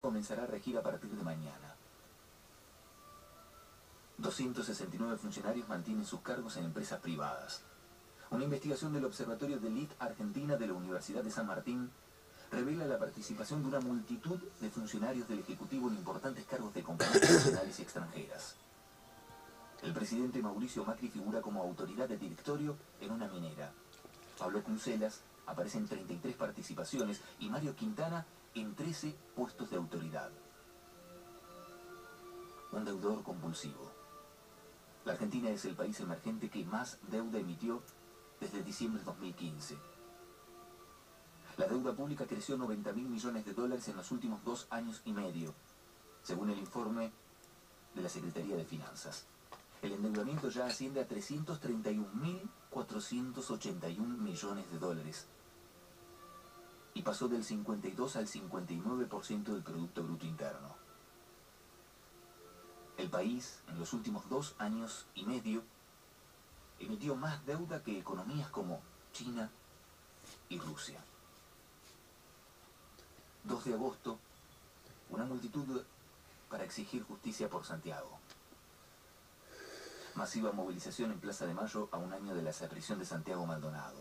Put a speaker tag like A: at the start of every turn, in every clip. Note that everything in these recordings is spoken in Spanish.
A: comenzará a regir a partir de mañana. 269 funcionarios mantienen sus cargos en empresas privadas. Una investigación del Observatorio de Elite Argentina de la Universidad de San Martín revela la participación de una multitud de funcionarios del Ejecutivo en importantes cargos de compañías nacionales y extranjeras. El presidente Mauricio Macri figura como autoridad de directorio en una minera. Pablo Cuncelas aparece en 33 participaciones y Mario Quintana en 13 puestos de autoridad. Un deudor compulsivo. La Argentina es el país emergente que más deuda emitió desde diciembre de 2015. La deuda pública creció 90.000 millones de dólares en los últimos 2 años y medio, según el informe de la Secretaría de Finanzas. El endeudamiento ya asciende a 331.481 millones de dólares y pasó del 52 al 59% del Producto Bruto Interno. El país, en los últimos 2 años y medio, emitió más deuda que economías como China y Rusia. 2 de agosto, una multitud para exigir justicia por Santiago. Masiva movilización en Plaza de Mayo a un año de la desaparición de Santiago Maldonado.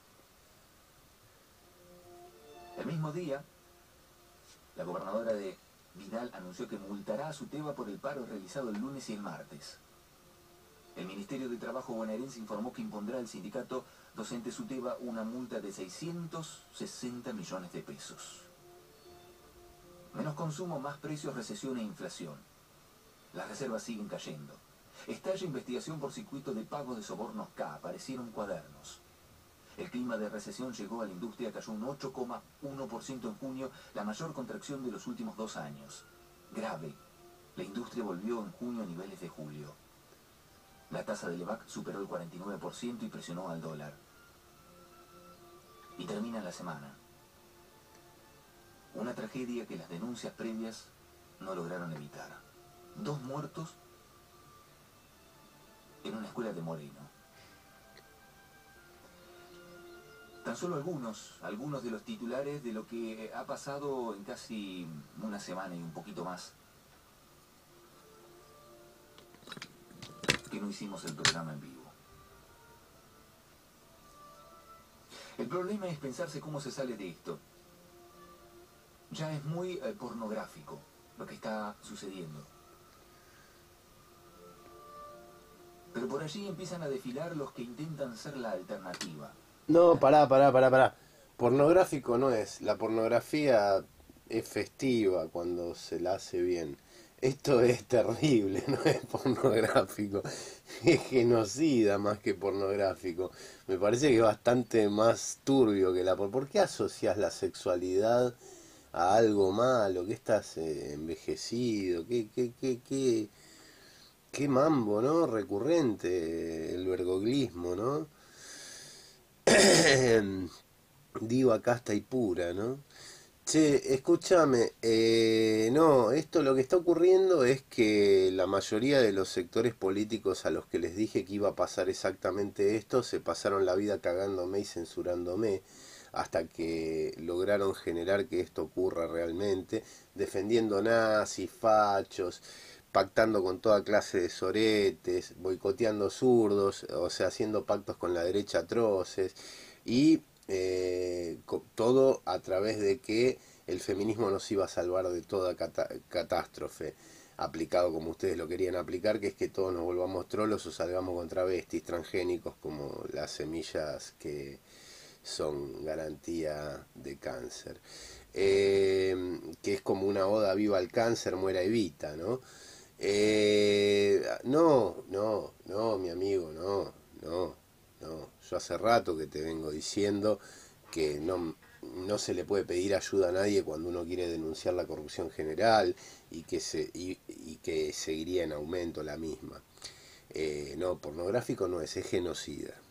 A: El mismo día, la gobernadora de Vidal anunció que multará a Suteba por el paro realizado el lunes y el martes. El Ministerio de Trabajo bonaerense informó que impondrá al sindicato docente Suteba una multa de 660 millones de pesos. Menos consumo, más precios, recesión e inflación. Las reservas siguen cayendo. Estalla investigación por circuito de pago de sobornos K. Aparecieron cuadernos. El clima de recesión llegó a la industria, cayó un 8,1% en junio, la mayor contracción de los últimos 2 años. Grave. La industria volvió en junio a niveles de julio. La tasa del EVAC superó el 49% y presionó al dólar. Y termina la semana. Una tragedia que las denuncias previas no lograron evitar. 2 muertos en una escuela de Moreno. Tan solo algunos de los titulares de lo que ha pasado en casi una semana y un poquito más que no hicimos el programa en vivo. El problema es pensarse cómo se sale de esto. Ya es muy pornográfico lo que está sucediendo. Pero por allí empiezan a desfilar los que intentan ser la alternativa.
B: No, pará. Pornográfico no es. La pornografía es festiva cuando se la hace bien. Esto es terrible, no es pornográfico. Es genocida más que pornográfico. Me parece que es bastante más turbio que la... ¿Por qué asocias la sexualidad a algo malo? ¿Qué estás envejecido? ¿Qué mambo, no? Recurrente, el vergoglismo, ¿no? Digo, acá está y pura, ¿no? Che, escúchame, no, esto lo que está ocurriendo es que la mayoría de los sectores políticos a los que les dije que iba a pasar exactamente esto, se pasaron la vida cagándome y censurándome, hasta que lograron generar que esto ocurra realmente, defendiendo nazis, fachos, pactando con toda clase de soretes, boicoteando zurdos, o sea, haciendo pactos con la derecha atroces, y todo a través de que el feminismo nos iba a salvar de toda catástrofe, aplicado como ustedes lo querían aplicar, que es que todos nos volvamos trolos o salgamos con travestis, transgénicos, como las semillas que son garantía de cáncer. Que es como una oda viva al cáncer, muera Evita, ¿no? No, mi amigo, no. Yo hace rato que te vengo diciendo que no se le puede pedir ayuda a nadie cuando uno quiere denunciar la corrupción general y que seguiría en aumento la misma. No, pornográfico no es genocida.